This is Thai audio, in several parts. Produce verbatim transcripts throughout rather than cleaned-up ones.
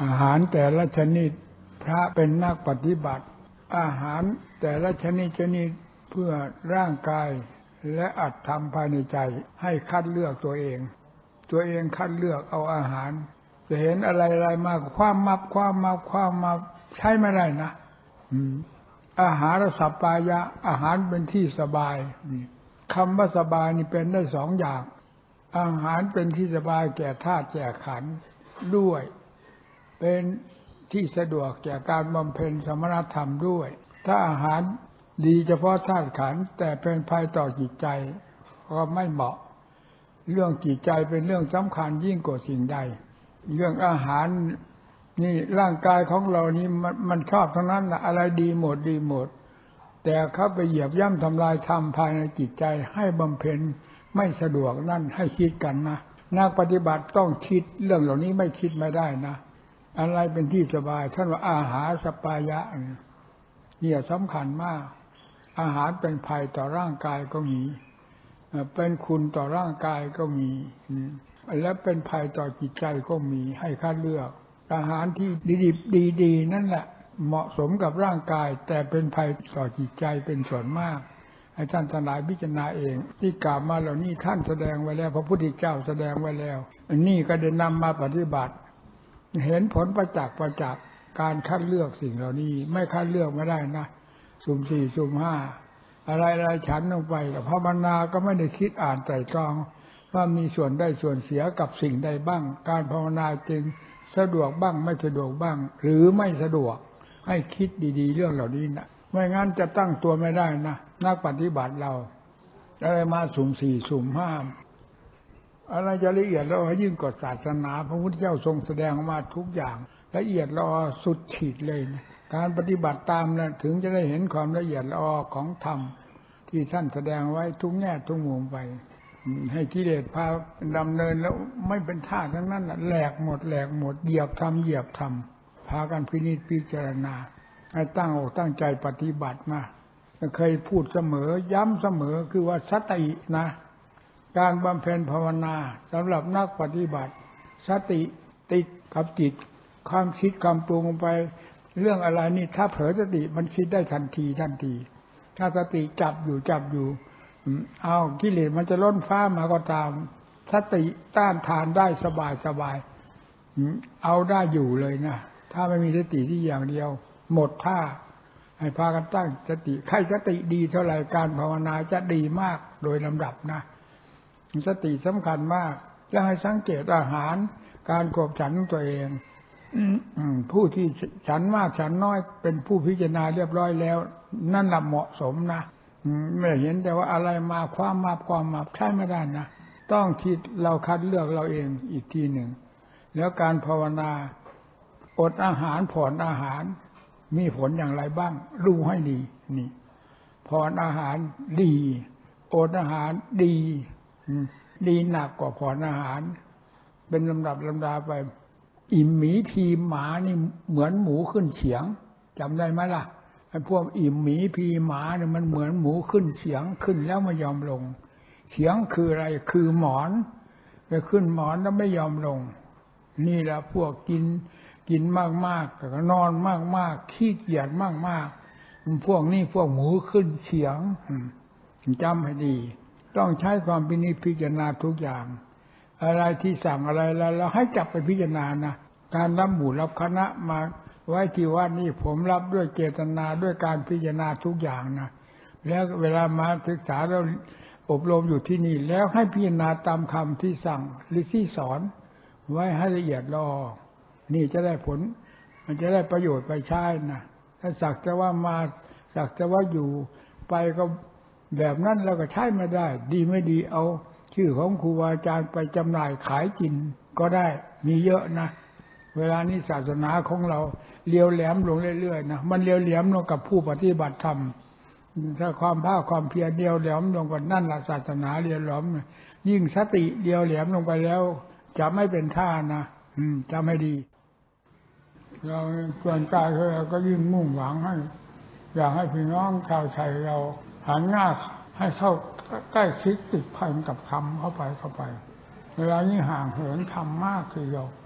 อาหารแต่ละชนิดพระเป็นนักปฏิบัติอาหารแต่ละชนิดชนิดเพื่อร่างกายและอัตธรรมภายในใจให้คัดเลือกตัวเองตัวเองคัดเลือกเอาอาหารจะเห็นอะไรอะไรมาความมับความมับความมับใช้ไม่ได้นะอืมอาหารสัพพายะอาหารเป็นที่สบายคำว่าสบายนี่เป็นได้สองอย่างอาหารเป็นที่สบายแก่ธาตุแก่ขันธ์ด้วยเป็นที่สะดวกแก่การบำเพ็ญสมณธรรมด้วยถ้าอาหารดีเฉพาะธาตุขันธ์แต่เป็นภัยต่อจิตใจก็ไม่เหมาะเรื่องจิตใจเป็นเรื่องสำคัญยิ่งกว่าสิ่งใดเรื่องอาหารนี่ร่างกายของเรานี่มันมันชอบทั้งนั้นนะอะไรดีหมดดีหมดแต่เขาไปเหยียบย่ำทำลายธรรมภายในจิตใจให้บำเพ็ญไม่สะดวกนั่นให้คิดกันนะนักปฏิบัติต้องคิดเรื่องเหล่านี้ไม่คิดไม่ได้นะอะไรเป็นที่สบายท่านว่าอาหารสปายะเนี่ยสำคัญมากอาหารเป็นภัยต่อร่างกายก็มีเป็นคุณต่อร่างกายก็มีและเป็นภัยต่อจิตใจก็มีให้คัดเลือกอาหารที่ดีๆดีๆนั่นแหละเหมาะสมกับร่างกายแต่เป็นภัยต่อจิตใจเป็นส่วนมากให้ท่านทั้งหลายพิจารณาเองที่กล่าวมาเหล่านี้ท่านแสดงไว้แล้วพระพุทธเจ้าแสดงไว้แล้วอันนี้ก็ได้นำมาปฏิบัติเห็นผลประจักษ์ประจักษ์การคัดเลือกสิ่งเหล่านี้ไม่คัดเลือกไม่ได้นะสุ่มสี่สุ่มห้าอะไรอะไรฉันลงไปกับภาวนาก็ไม่ได้คิดอ่านไตร่ตรองว่ามีส่วนได้ส่วนเสียกับสิ่งใดบ้างการภาวนาจึงสะดวกบ้างไม่สะดวกบ้างหรือไม่สะดวกให้คิดดีๆเรื่องเหล่านี้นะไม่งั้นจะตั้งตัวไม่ได้นะนักปฏิบัติเราอะไรมาสุ่มสี่สุ่มห้าอะไรจะละเอียดแล้วยิ่งกว่าศาสนาพระพุทธเจ้าทรงแสดงมาทุกอย่างละเอียดละออสุดขีดเลยนะการปฏิบัติตามนะถึงจะได้เห็นความละเอียดละออของธรรมที่ท่านแสดงไว้ทุกแง่ทุกมุมไปให้กิเลสพาดำเนินแล้วไม่เป็นท่าทั้งนั้นแหลกหมดแหลกหมดเหยียบธรรมเหยียบธรรมพากันพินิจพิจารณาให้ตั้งอกตั้งใจปฏิบัติมาเคยพูดเสมอย้ำเสมอคือว่าสตินะการบำเพ็ญภาวนาสำหรับนักปฏิบัติสติติดกับจิตความคิดความปรุงไปเรื่องอะไรนี่ถ้าเผลอสติมันคิดได้ทันทีทันทีถ้าสติจับอยู่จับอยู่เอากิเลสมันจะล้นฟ้ามาก็ตามสติต้านทานได้สบายสบายเอาได้อยู่เลยนะถ้าไม่มีสติที่อย่างเดียวหมดท่าให้พากันตั้งสติใครสติดีเท่าไหร่การภาวนาจะดีมากโดยลำดับนะสติสำคัญมากแล้วให้สังเกตอาหารการขบฉันของตัวเองผู้ที่ฉันมากฉันน้อยเป็นผู้พิจารณาเรียบร้อยแล้วนั่นแหละเหมาะสมนะไม่เห็นแต่ว่าอะไรมาความมาความมาใช่ไม่ได้นะต้องคิดเราคัดเลือกเราเองอีกทีหนึ่งแล้วการภาวนาอดอาหารผ่อนอาหารมีผลอย่างไรบ้างรู้ให้ดีนี่ผ่อนอาหารดีอดอาหารดีดีหนักกว่าผ่อนอาหารเป็นลำดับลำดาไปอิ่มหมีพีหมานี่เหมือนหมูขึ้นเฉียงจำได้ไหมล่ะไอ้พวกอิ่มหมีพีหมาเนี่ยมันเหมือนหมูขึ้นเฉียงขึ้นแล้วไม่ยอมลงเฉียงคืออะไรคือหมอนไปขึ้นหมอนแล้วไม่ยอมลงนี่แหละพวกกินกินมากๆแล้วก็นอนมากๆขี้เกียจมากๆพวกนี้พวกหมูขึ้นเฉียงจำให้ดีต้องใช้ความพินิจพิจารณาทุกอย่างอะไรที่สั่งอะไรแล้วเราให้จับไปพิจารณานะการรับหมู่รับคณะมาไว้ที่วัดนี่ผมรับด้วยเจตนาด้วยการพิจารณาทุกอย่างนะแล้วเวลามาศึกษาเราอบรมอยู่ที่นี่แล้วให้พิจารณาตามคำที่สั่งหรือที่สอนไว้ให้ละเอียดรอนี่จะได้ผลมันจะได้ประโยชน์ไปใช้นะถ้าสักแต่ว่ามาสักแต่ว่าอยู่ไปก็แบบนั้นเราก็ใช้ไม่ได้ดีไม่ดีเอาชื่อของครูอาจารย์ไปจำหน่ายขายกินก็ได้มีเยอะนะเวลานี้ศาสนาของเราเลี้ยวแหลมลงเรื่อยๆนะมันเลี้ยวแหลมลงกับผู้ปฏิบัติธรรมถ้าความภาคความเพียรเลี้ยวแหลมลงกว่านั่นละศาสนาเลี้ยวแหลมยิ่งสติเลี้ยวแหลมลงไปแล้วจะไม่เป็นท่านะอืมจำให้ดีเราส่วนกายเราก็ยิ่งมุ่งหวังให้อยากให้พี่น้องชาวไทยเราหันหน้าให้เข้าใกล้ชิดติดพันกับธรรมเข้าไปเข้าไปเวลานี้ห่างเหินธรรมมากทีเดียว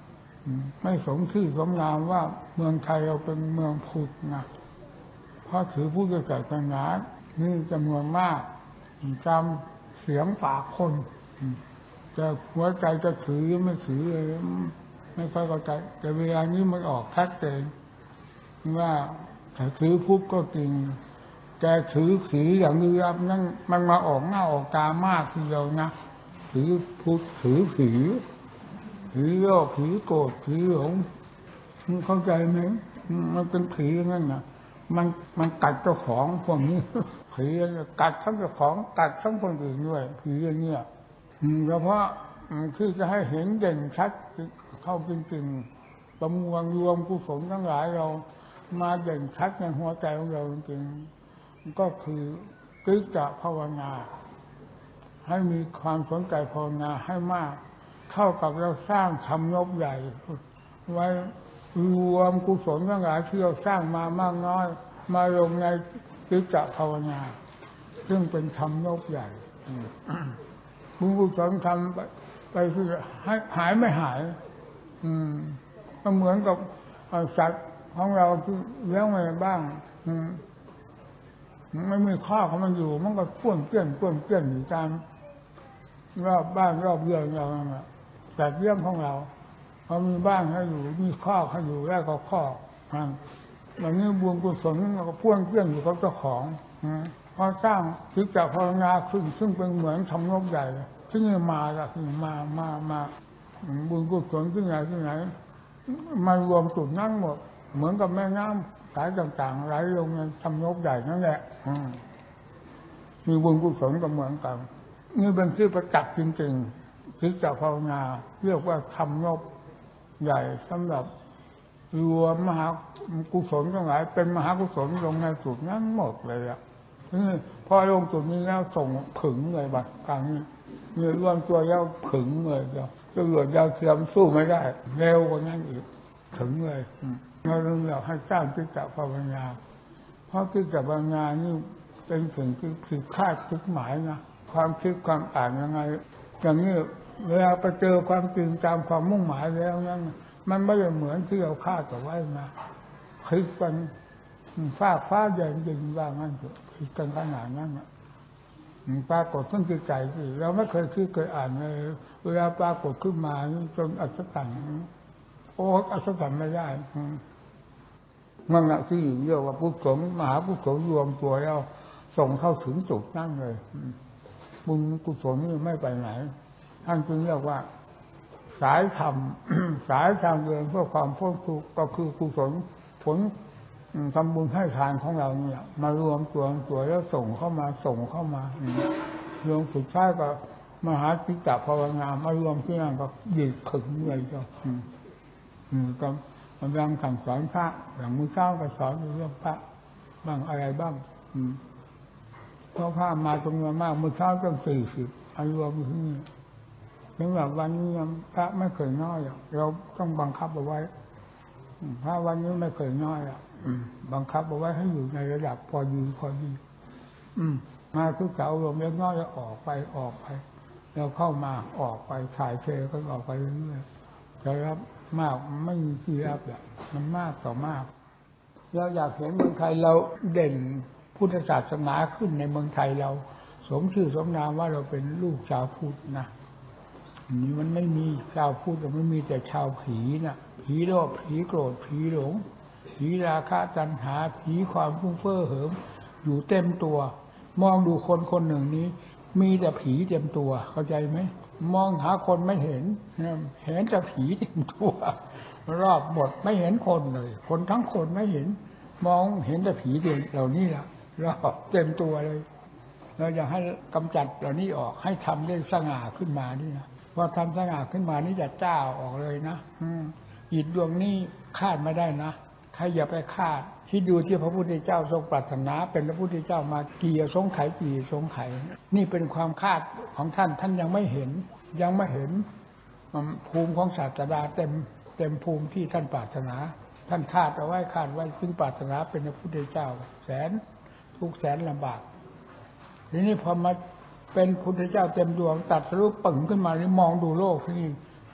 ไม่สมชื่อสมนามว่าเมืองไทยเราเป็นเมืองพุทธนะเพราะถือพุทธศาสนานี่จำนวนมากจำเสียงปากคนแต่หัวใจจะถือไม่ถือเลยไม่ค่อยเข้าใจแต่เวลานี้มันออกชัดเจนว่าถ้าถือพุทธก็จริงแต่ถือสีอย่างนี้ครับนั่นมันมาออกหน้าออกตามากทีเดียวนะถือพุทธถือสีถือโลภถือโกรธถือหลงมันเข้าใจไหมมันเป็นผีนั่นนะมันมันกัดเจ้าของพวกนี้ผีกัดทั้งเจ้าของกัดทั้งคนอื่นด้วยผีอย่างเงี้ยเฉพาะที่จะให้เห็นเด่นชัดเข้าจริงๆประมวลรวมกุศลทั้งหลายเรามาเด่นชัดในหัวใจของเราจริงๆก็คือกิจจภาวนาให้มีความสนใจภาวนาให้มากเท่ากับเราสร้างธรรมยศใหญ่ไว้รวมกุศลทั้งหลายที่เราสร้างมามากน้อยมาลงในกิจจภาวนาซึ่งเป็นธรรมยศใหญ่บุญกุศลทำไปคือให้หายไม่หายอืมก็เหมือนกับสัตว์ของเราที่เลี้ยงไว้บ้างอืมไม่มีข้าวของมันอยู่มันก็ป้วนเปี้ยนป้วนเปี้ยนอยู่ตามรอบบ้านรอบเรือนเราแต่เรื่องของเราเขามีบ้านให้อยู่มีข้าวให้อยู่แล้วก็ข้อมันแบบนี้บุญกุศลเราก็ป้วนเปี้ยนอยู่กับเจ้าของพอสร้างจิตใจภาวนาขึ้นซึ่งเป็นเหมือนทำนกใหญ่ที่นี่มาละที่มามามาบุญกุศลที่ไหนที่ไหนมารวมจุดนั่งหมดเหมือนกับแม่น้ำสายต่างๆไหลลงในทำนกใหญ่นั่นแหละมีบุญกุศลก็เหมือนกันนี่เป็นชื่อประจักษ์จริงๆจิตใจภาวนาเรียกว่าทำนกใหญ่สำหรับรวมมหากุศลทั้งหลายเป็นมหากุศลลงในจุดนั้นหมดเลยอ่ะนี่พอลงจุดนี้แล้วส่งผึ่งเลยบัดกลางนี้มีรวมตัวแล้วผึ่งเลยเดียวตำรวจยาวเทียมสู้ไม่ได้เร็วกว่านั้นอีกถึงเลยเราต้องอยากให้สร้างจิตตภาวนาเพราะจิตตภาวนานี่เป็นสิ่งที่ผิดคาดคิดหมายนะความคิดความอ่านยังไงอย่างนี้เวลาไปเจอความจริงตามความมุ่งหมายแล้วนั้นมันไม่ได้เหมือนที่เราคาดเอาไว้นะคิดกันฟ้าฟ้าใหญ่ยิงว่างั้นเถอะคิดกันขนาดนั้นปรากฏขึ้นใจสิเราไม่เคยคิดเคยอ่านเลยเวลาปรากฏขึ้นมาจนอัศจรรย์โอ้อัศจรรย์ไม่ได้มันแหละที่เรียกว่ากุศลมหากุศลรวมตัวแล้วส่งเข้าถึงจุดนั่นเลยบุญกุศลนี่ไม่ไปไหนท่านจึงเรียกว่าสายธรรม สายทางเดินเพื่อความพ้นทุกข์ก็คือกุศลผลทำบุญให้ทานของเราเนี่ยมารวมตัวตัวแล้วส่งเข้ามาส่งเข้ามารวมสุดท้ายก็มหาจิตตภาวนามารวมที่นั่นก็ยืดขึงเลยก็อืมก็กำลังสั่งสอนพระอย่างมื้อเช้าก็สอนเรื่องพระบ้างอะไรบ้างอืมเพราะพระมาจำนวนมากมื้อเช้าต้องสี่สิบอารวมที่นี่ถึงแบบวันนี้พระไม่เคยน้อยเราต้องบังคับเอาไว้พระวันนี้ไม่เคยน้อยอ่ะบังคับเอาไว้ให้อยู่ในระดับพอดีพอดีมาทุกเสาร์รวมเล็กน้อยจะออกไปออกไปแล้วเข้ามาออกไปถ่ายเทก็ออกไปเรื่อยๆแต่รับมากไม่มีที่รับอ่ะมันมากต่อมากเราอยากเห็นเมืองไทยเราเด่นพุทธศาสนาขึ้นในเมืองไทยเราสมชื่อสมนามว่าเราเป็นลูกชาวพุทธนะนี่มันไม่มีชาวพุทธแต่ไม่มีแต่ชาวผีนะผีโลภผีโกรธผีหลงผีราคะตัณหาผีความฟุ้งเฟ้อเหิมอยู่เต็มตัวมองดูคนคนหนึ่งนี้มีแต่ผีเต็มตัวเข้าใจไหมมองหาคนไม่เห็นเห็นแต่ผีเต็มตัวรอบหมดไม่เห็นคนเลยคนทั้งคนไม่เห็นมองเห็นแต่ผีเหล่านี้แหละรอบเต็มตัวเลยเราอยากให้กำจัดเหล่านี้ออกให้ทำได้สง่าขึ้นมานี่นะว่าทำสง่าขึ้นมานี่จะเจ้าออกเลยนะอิฐดวงนี้คาดไม่ได้นะใครอย่าไปคาดที่ดูที่พระพุทธเจ้าทรงปรารถนาเป็นพระพุทธเจ้ามากี่สงไขกี่สงไขนี่เป็นความคาดของท่านท่านยังไม่เห็นยังไม่เห็นภูมิของศาสดาเต็มเต็มภูมิที่ท่านปรารถนาท่านคาดเอาไว้คาดไว้จึงปรารถนาเป็นพระพุทธเจ้าแสนทุกแสนลำบากทีนี้พอมาเป็นพุทธเจ้าเต็มดวงตัดสรุปปึ่งขึ้นมานี่มองดูโลกที่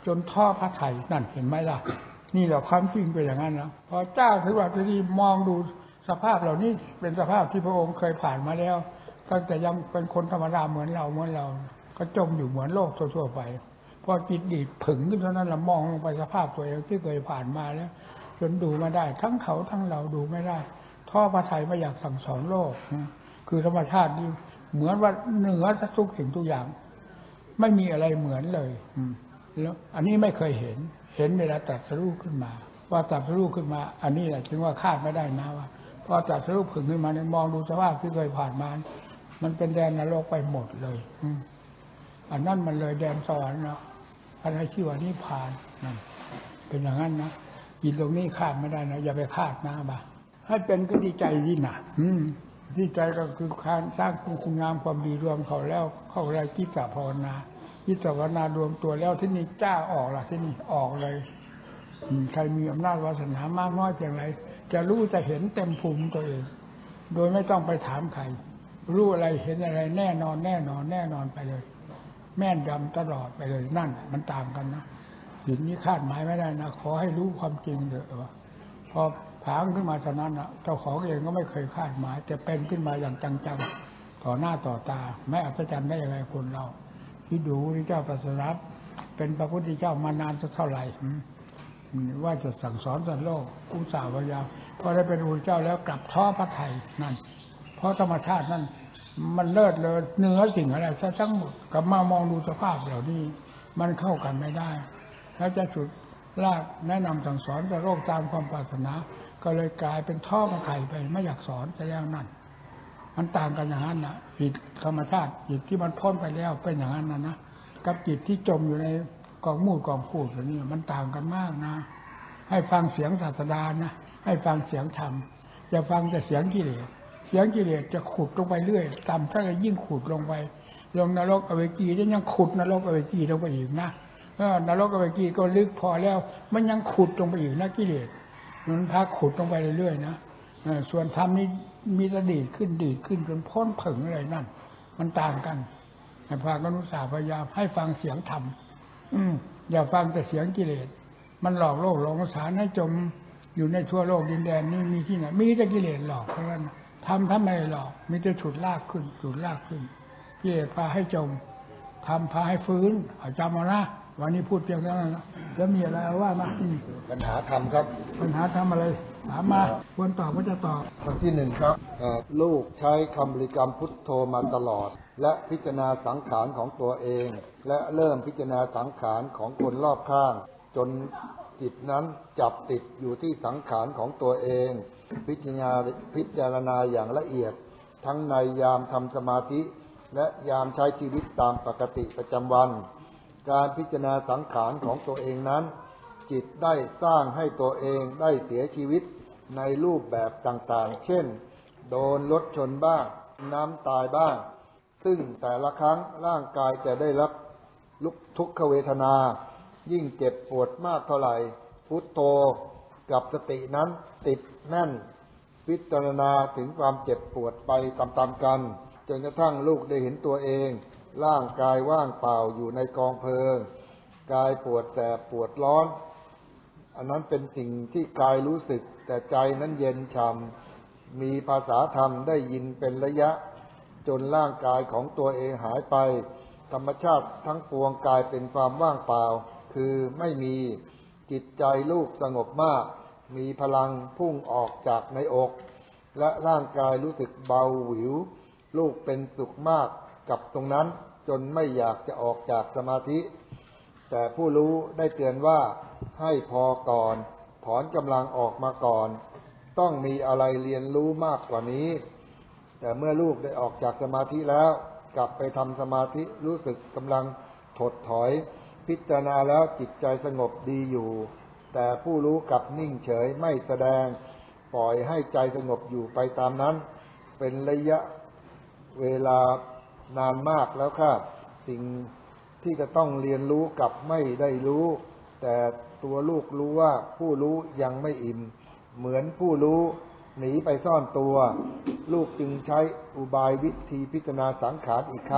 จนท้อพระไถ่นั่นเห็นไหมล่ะนี่แหละความจริงเป็นอย่างนั้นนะพอเจ้าถือว่าจะดีมองดูสภาพเหล่านี้เป็นสภาพที่พระองค์เคยผ่านมาแล้วตั้งแต่ยังเป็นคนธรรมดาเหมือนเราเหมือนเราก็จมอยู่เหมือนโลกทั่วๆไปพอจิตดีดผึ่งขึ้นเท่านั้นละมองลงไปสภาพตัวเองที่เคยผ่านมาแล้วจนดูมาได้ทั้งเขาทั้งเราดูไม่ได้ท้อพระทัยไม่อยากสั่งสอนโลกคือธรรมชาตินี่เหมือนว่าเหนือทุกสิ่งทุกอย่างไม่มีอะไรเหมือนเลยแล้วอันนี้ไม่เคยเห็นเห็นเวลาตรัสรู้ขึ้นมาว่าตรัสรู้ขึ้นมาอันนี้แหละจึงว่าคาดไม่ได้นะว่าพอตรัสรู้ผึ่งขึ้นมาเนี่ยมองดูสภาพที่เคยผ่านมามันเป็นแดนนรกไปหมดเลยอันนั้นมันเลยแดนสวรรค์เนาะอะไรชื่อว่านิพพานนั่นเป็นอย่างนั้นนะยินตรงนี้คาดไม่ได้นะอย่าไปคาดนะบ้าให้เป็นก็ดีใจดีนะอืมดีใจก็คือการสร้างคุณงามความดีรวมเขาแล้วเข้าอะไรจิตตภาวนาจิตตภาวนารวมตัวแล้วที่นี่จ้าออกละที่นี่ออกเลยใครมีอำนาจวาสนามากน้อยเพียงไรจะรู้จะเห็นเต็มภูมิตัวเองโดยไม่ต้องไปถามใครรู้อะไรเห็นอะไรแน่นอนแน่นอนแน่นอนไปเลยแม่นยำตลอดไปเลยนั่นมันต่างกันนะหินนี้คาดหมายไม่ได้นะขอให้รู้ความจริงเถอะพอผางขึ้นมาเท่านั้นนะเจ้าของเองก็ไม่เคยคาดหมายแต่เป็นขึ้นมาอย่างจังๆต่อหน้าต่อตาไม่อัศจรรย์ได้ยังไงคนเราที่ดูพระเจ้าตรัสรู้เป็นพระพุทธเจ้ามานานสักเท่าไหร่ว่าจะสั่งสอนสัตว์โลกอุตส่าห์พยายามพอได้เป็นพระพุทธเจ้าแล้วกลับท้อพระทัยนั่นเพราะธรรมชาตินั่นมันเลิศเลยเหนือสิ่งอะไรทั้งหมดกลับมามองดูสภาพเหล่านี้มันเข้ากันไม่ได้แล้วจะจุดลากแนะนำสั่งสอนแต่โลกตามความปรารถนาก็เลยกลายเป็นท้อพระทัยไปไม่อยากสอนจะแล้วนั่นมันต่างกันอย่างนั้นนะจิตธรรมชาติจิตที่มันพ้นไปแล้วเป็นอย่างนั้นนะนะกับจิตที่จมอยู่ในกองมูดกองพูดแบบนี้มันต่างกันมากนะให้ฟังเสียงศาสดานะให้ฟังเสียงธรรมอย่าฟังแต่เสียงกิเลสเสียงกิเลสจะขุดลงไปเรื่อยต่ำถ้าจะยิ่งขุดลงไปลงนรกอเวจีได้ยังขุดนรกอเวจีลงไปอีกนะเออนรกอเวจีก็ลึกพอแล้วมันยังขุดลงไปอีกนะกิเลสมันพาขุดลงไปเรื่อยๆนะส่วนธรรมนี่มีแต่ดีดขึ้นดีดขึ้นจนพ้นผึ่งอะไรนั่นมันต่างกันให้พากันอุตส่าห์พยายามให้ฟังเสียงธรรมอืมอย่าฟังแต่เสียงกิเลสมันหลอกโลกหลอกสารให้จมอยู่ในทั่วโลกดินแดนนี้มีที่ไหนมีแต่กิเลสหลอกเท่านั้นทำทำไมหรอกมีแต่ฉุดลากขึ้นฉุดลากขึ้นกิเลสพาให้จมทำพาให้ฟื้นจำเอานะวันนี้พูดเพียงเท่านั้นแล้วมีอะไรว่ามาปัญหาธรรมครับปัญหาธรรมอะไรถามมาควรตอบก็จะตอบข้อที่หนึ่งครับลูกใช้คำบริกรรมพุทโธมาตลอดและพิจารณาสังขารของตัวเองและเริ่มพิจารณาสังขารของคนรอบข้างจนจิตนั้นจับติดอยู่ที่สังขารของตัวเองพิจารณาพิจารณาอย่างละเอียดทั้งในยามทำสมาธิและยามใช้ชีวิตตามปกติประจำวันการพิจารณาสังขารของตัวเองนั้นจิตได้สร้างให้ตัวเองได้เสียชีวิตในรูปแบบต่างๆเช่นโดนรถชนบ้างน้ำตายบ้างซึ่งแต่ละครั้งร่างกายจะได้รับทุกขเวทนายิ่งเจ็บปวดมากเท่าไหร่พุทโธกับสตินั้นติดแน่นพิจารณาถึงความเจ็บปวดไปตามๆกันจนกระทั่งลูกได้เห็นตัวเองร่างกายว่างเปล่าอยู่ในกองเพลิงกายปวดแสบปวดร้อนอันนั้นเป็นสิ่งที่กายรู้สึกแต่ใจนั้นเย็นช่ำมีภาษาธรรมได้ยินเป็นระยะจนร่างกายของตัวเองหายไปธรรมชาติทั้งปวงกลายเป็นความว่างเปล่าคือไม่มีจิตใจลูกสงบมากมีพลังพุ่งออกจากในอกและร่างกายรู้สึกเบาหวิวลูกเป็นสุขมากกับตรงนั้นจนไม่อยากจะออกจากสมาธิแต่ผู้รู้ได้เตือนว่าให้พอก่อนถอนกำลังออกมาก่อนต้องมีอะไรเรียนรู้มากกว่านี้แต่เมื่อลูกได้ออกจากสมาธิแล้วกลับไปทำสมาธิรู้สึกกำลังถดถอยพิจารณาแล้วจิตใจสงบดีอยู่แต่ผู้รู้กลับนิ่งเฉยไม่แสดงปล่อยให้ใจสงบอยู่ไปตามนั้นเป็นระยะเวลานานมากแล้วค่ะสิ่งที่จะต้องเรียนรู้กับไม่ได้รู้แต่ตัวลูกรู้ว่าผู้รู้ยังไม่อิ่มเหมือนผู้รู้หนีไปซ่อนตัวลูกจึงใช้อุบายวิธีพิจารณาสังขารอีกครั้ง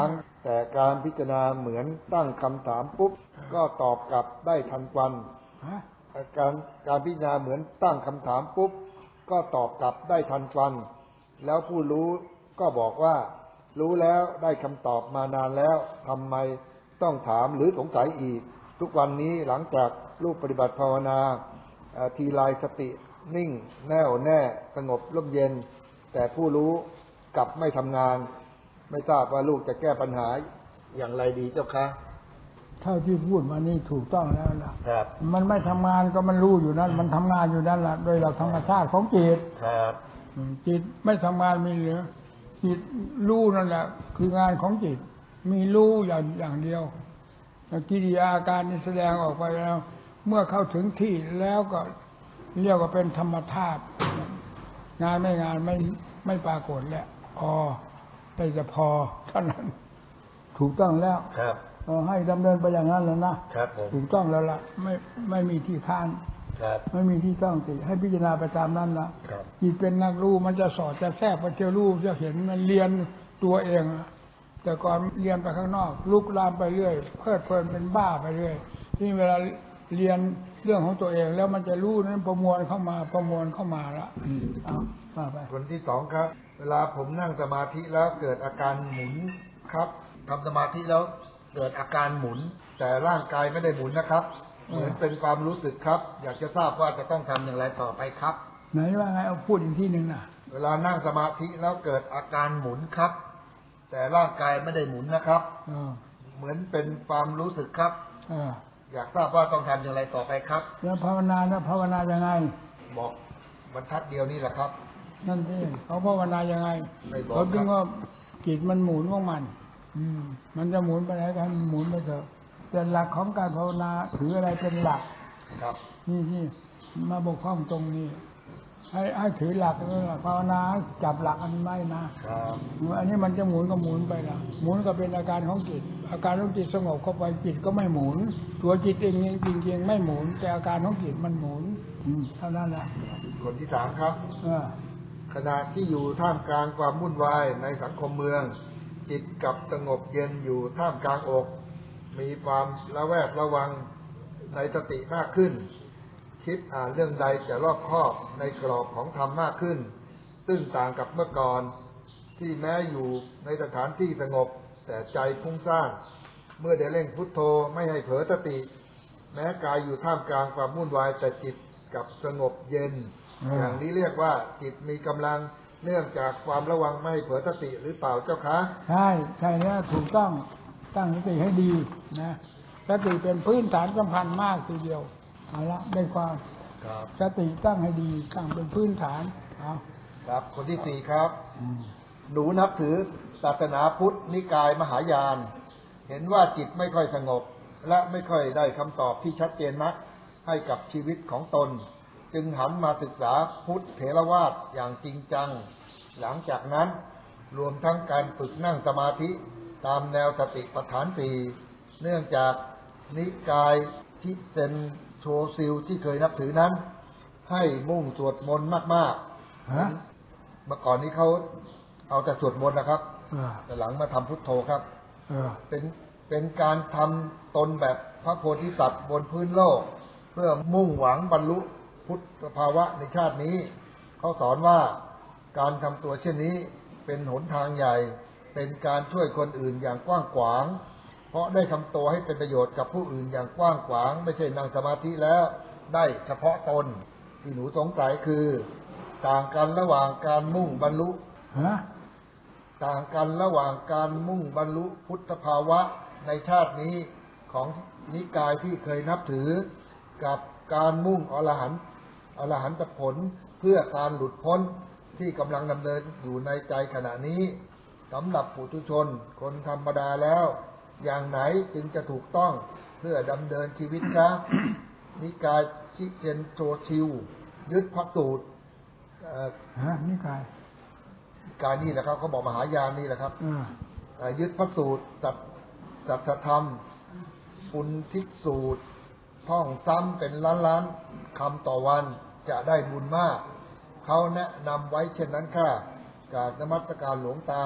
แต่การพิจารณาเหมือนตั้งคำถามปุ๊บก็ตอบกลับได้ทันควันฮะการการพิจารณาเหมือนตั้งคำถามปุ๊บก็ตอบกลับได้ทันควันแล้วผู้รู้ก็บอกว่ารู้แล้วได้คำตอบมานานแล้วทำไมต้องถามหรือสงสัยอีกทุกวันนี้หลังจากลูกปฏิบัติภาวนาเอ่อทีไรสตินิ่งแน่วแน่สงบร่มเย็นแต่ผู้รู้กลับไม่ทำงานไม่ทราบว่าลูกจะแก้ปัญหาอย่างไรดีเจ้าคะเท่าที่พูดมานี่ถูกต้องแล้วล่ะครับมันไม่ทำงานก็มันรู้อยู่นั่นมันทำงานอยู่นั่นแหละโดยหลักธรรมชาติของจิตครับจิตไม่ทำงานมีเหลือจิตรู้นั่นแหละคืองานของจิตมีรู้อย่างอย่างเดียวกิริยาอาการนี้แสดงออกไปแล้ว เมื่อเข้าถึงที่แล้วก็เรียกว่าเป็นธรรมธาตุงานไม่งานไม่ไม่ปรากฏแล้วพอได้จะพอเท่านั้นถูกต้องแล้วครับเอาให้ดำเนินไปอย่างนั้นแล้วนะครับผมถูกต้องแล้วล่ะไม่ไม่มีที่ค้านครับไม่มีที่ต้องติให้พิจารณาไปตามนั้นนะครับ จิตเป็นนักรู้มันจะสอดจะแทรกไปเที่ยวรู้จะเห็นมันเรียนตัวเองอะแต่ก่อนเรียนไปข้างนอก ลุกลามไปเรื่อยเพลิดเพลินเป็นบ้าไปเรื่อยที่เวลาเรียนเรื่องของตัวเอง แล้วมันจะรู้นั้นประมวลเข้ามาประมวลเข้ามาละเอาว่าไปคนที่สองครับ เวลาผมนั่งสมาธิแล้วเกิดอาการหมุนครับทำสมาธิแล้วเกิดอาการหมุน แต่ร่างกายไม่ได้หมุนนะครับ เหมือนเป็นความรู้สึกครับ อยากจะทราบว่าจะต้องทำอย่างไรต่อไปครับไหนว่าไงเอาพูดอีกที่หนึ่งนะเวลานั่งสมาธิแล้วเกิดอาการหมุนครับ แต่ร่างกายไม่ได้หมุนนะครับเออเหมือนเป็นความรู้สึกครับเอออยากทราบว่าต้องทำอย่างไรต่อไปครับแล้วภาวนาแล้วภาวนายังไงบอกบรรทัดเดียวนี่แหละครับนั่นเองเขาภาวนายังไงไม่บอกเขาถึงครับว่าจิตมันหมุนของมัน อืม มันจะหมุนไปไหนกันหมุนไปเถอะแต่หลักของการภาวนาถืออะไรเป็นหลักครับนี่ที่มาบกพร่องตรงนี้ ให้ให้ถือหลักนี่แหละภาวนาให้จับหลักอันนี้ไว้นะครับ อันนี้มันจะหมุนก็หมุนไปละหมุนก็เป็นอาการของจิต อาการของจิตสงบเข้าไปจิตก็ไม่หมุน ตัวจิตเองจริงๆไม่หมุน แต่อาการของจิตมันหมุน อืมเท่านั้นแหละคนที่สามครับเออขณะที่อยู่ท่ามกลางความวุ่นวายในสังคมเมือง จิตกลับสงบเย็นอยู่ท่ามกลางอก มีความระแวดระวังในสติมากขึ้น คิดอ่านเรื่องใดจะรอบคอบในกรอบของธรรมมากขึ้น ซึ่งต่างกับเมื่อก่อนที่แม้อยู่ในสถานที่สงบ แต่ใจพุ่งสร้างเมื่อได้เร่งพุทโธไม่ให้เผลอสติ แม้กายอยู่ท่ามกลางความวุ่นวายแต่จิตกลับสงบเย็น อย่างนี้เรียกว่าจิตมีกำลังเนื่องจากความระวังไม่ให้เผลอสติหรือเปล่าเจ้าคะใช่ใช่แล้วถูกต้องตั้งสติให้ดีนะสติเป็นพื้นฐานสำคัญมากทีเดียวเอาละได้ความครับสติตั้งให้ดีตั้งเป็นพื้นฐานเอาครับคนที่สี่ครับอืมหนูนับถือศาสนาพุทธนิกายมหายาน เห็นว่าจิตไม่ค่อยสงบ และไม่ค่อยได้คำตอบที่ชัดเจนนักให้กับชีวิตของตน จึงหันมาศึกษาพุทธเถรวาทอย่างจริงจัง หลังจากนั้นรวมทั้งการฝึกนั่งสมาธิตามแนวสติปัฏฐานสี่เนื่องจากนิกายชิเซนโชซิลที่เคยนับถือนั้น ให้มุ่งสวดมนต์มากๆฮะเมื่อก่อนนี้เขาเอาแต่สวดมนต์นะครับเออแต่หลังมาทำพุทโธครับเออเป็นเป็นการทำตนแบบพระโพธิสัตว์บนพื้นโลก เพื่อมุ่งหวังบรรลุพุทธภาวะในชาตินี้ เขาสอนว่าการทำตัวเช่นนี้เป็นหนทางใหญ่ เป็นการช่วยคนอื่นอย่างกว้างขวาง เพราะได้ทำตัวให้เป็นประโยชน์กับผู้อื่นอย่างกว้างขวาง ไม่ใช่นั่งสมาธิแล้วได้เฉพาะตนที่หนูสงสัยคือ ต่างกันระหว่างการมุ่งบรรลุฮะต่างกันระหว่างการมุ่งบรรลุพุทธภาวะในชาตินี้ของนิกายที่เคยนับถือ กับการมุ่งอรหันต์อรหันตผลเพื่อการหลุดพ้นที่กำลังดำเนินอยู่ในใจขณะนี้สำหรับปุถุชนคนธรรมดาแล้ว อย่างไหนจึงจะถูกต้องเพื่อดำเนินชีวิตคะ นิกายชิเชนโชชิวยึดพระสูตรเอ่อฮะนี่ใครการนี่แหละครับเขาบอกมหายานนี่แหละครับเออเอ่อยึดพระสูตรสัตสัทธรรมปุณทิสูตร ท่องซ้ำเป็นล้านล้านๆคำต่อวันจะได้บุญมาก เขาแนะนำไว้เช่นนั้นค่ะกราบนมัสการหลวงตา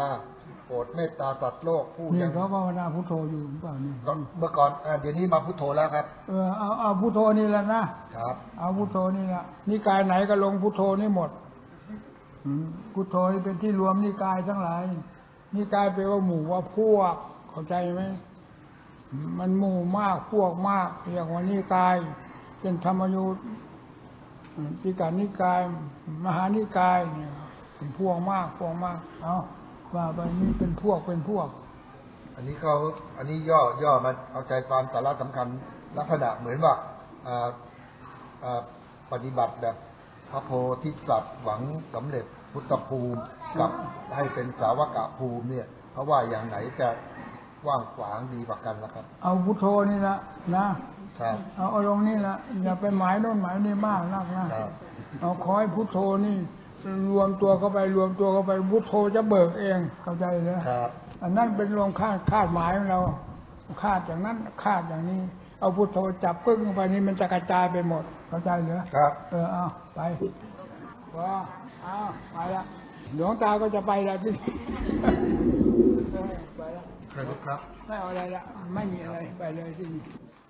โปรดเมตตาสัตว์โลกผู้นี่ยังเขาภาวนาพุทโธอยู่หรือเปล่านี่เมื่อก่อนอ่าเดี๋ยวนี้มาพุทโธแล้วครับเออเอาเอาพุทโธนี่แหละนะครับ เอาพุทโธนี่แหละนิกายไหนก็ลงพุทโธนี่หมดอืมพุทโธนี่เป็นที่รวมนิกายทั้งหลายนิกายแปลว่าหมู่ว่าพวกเข้าใจไหมมันหมู่มากพวกมากอย่างวันนิกายเป็นธรรมยุทธที่การนิกายมหานิกายเนี่ยเป็นพวกมากพวกมากเอาว่าไปนี่เป็นพวกเป็นพวกอันนี้เขาอันนี้ย่อย่อมาเอาใจความสาระสำคัญลักษณะเหมือนว่าอ่าอ่าปฏิบัติแบบพระโพธิสัตว์หวังสำเร็จพุทธภูมิกับให้เป็นสาวกภูมิเนี่ยเพราะว่าอย่างไหนจะว่างขวางดีกว่ากันล่ะครับเอาพุทโธนี่ละนะครับ เอาเอาลงนี่ละอย่าไปหมายโน่นหมายนี่มากนักนะครับ เอาขอให้พุทโธนี่รวมตัวเข้าไปรวมตัวเข้าไปพุทโธจะเบิกเองเข้าใจเลยครับอันนั้นเป็นรวมคาดคาดหมายของเราคาดอย่างนั้นคาดอย่างนี้ เอาพุทโธจับปึ้งลงไปนี่มันจะกระจายไปหมดเข้าใจเหรอครับเออเอาไปว่าเอาไปละหลวงตาก็จะไปแล้วที่ เออไปแล้วครับไม่เอาอะไรละไม่มีอะไรไปเลยที่นี่